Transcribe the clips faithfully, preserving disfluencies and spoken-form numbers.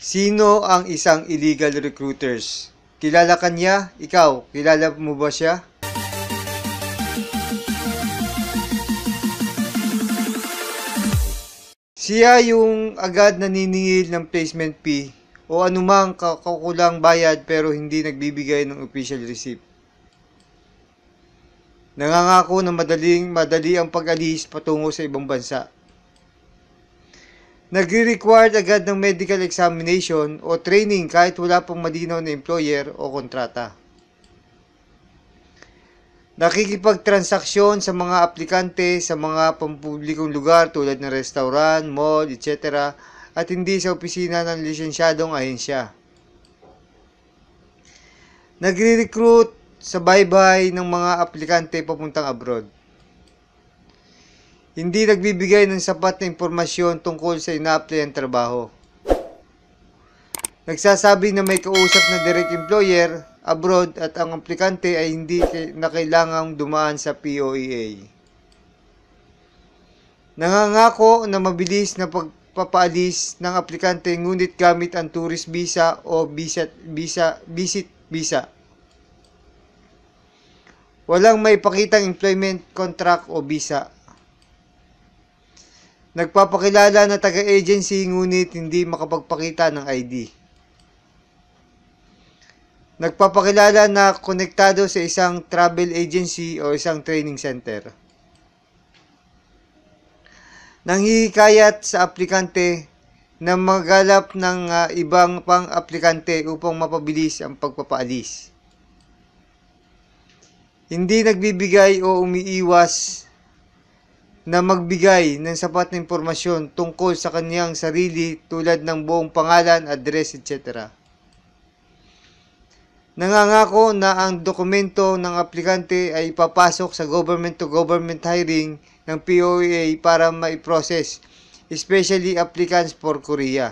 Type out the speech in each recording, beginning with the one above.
Sino ang isang illegal recruiters? Kilala ka niya? Ikaw, kilala mo ba siya? Siya yung agad naniningil ng placement fee o anumang kakulang bayad pero hindi nagbibigay ng official receipt. Nangangako na madaling madali ang pag-alis patungo sa ibang bansa. Nagre-required agad ng medical examination o training kahit wala pang malinaw na employer o kontrata. Nakikipagtransaksyon sa mga aplikante sa mga pampublikong lugar tulad ng restaurant, mall, et cetera at hindi sa opisina ng lisensyadong ahensya. Nagre-recruit sa baybay ng mga aplikante papuntang abroad. Hindi nagbibigay ng sapat na impormasyon tungkol sa ina-applyan trabaho. Nagsasabi na may kausap na direct employer abroad at ang aplikante ay hindi na kailangang dumaan sa P O E A. Nangangako na mabilis na pagpapaalis ng aplikante ngunit gamit ang tourist visa o visit visa, visit visa. Walang may pakitang employment contract o visa. Nagpapakilala na taga-agency ngunit hindi makapagpakita ng I D. Nagpapakilala na konektado sa isang travel agency o isang training center. Nanghihikayat sa aplikante na maghanap ng uh, ibang pang-aplikante upang mapabilis ang pagpapaalis. Hindi nagbibigay o umiiwas na magbigay ng sapat na impormasyon tungkol sa kaniyang sarili tulad ng buong pangalan, address, et cetera. Nangangako na ang dokumento ng aplikante ay ipapasok sa government-to-government hiring ng P O E A para maiprocess, especially applicants for Korea.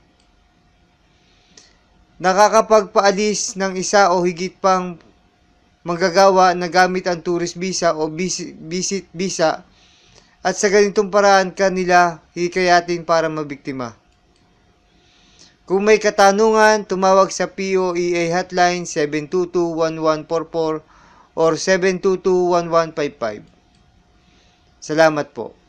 Nakakapagpaalis ng isa o higit pang manggagawa na gamit ang tourist visa o visit visa at sa ganitong paraan kanila hikayatin para mabiktima. Kung may katanungan, tumawag sa P O E A hotline seven two two, one one four four or seven two two, one one five five. Salamat po.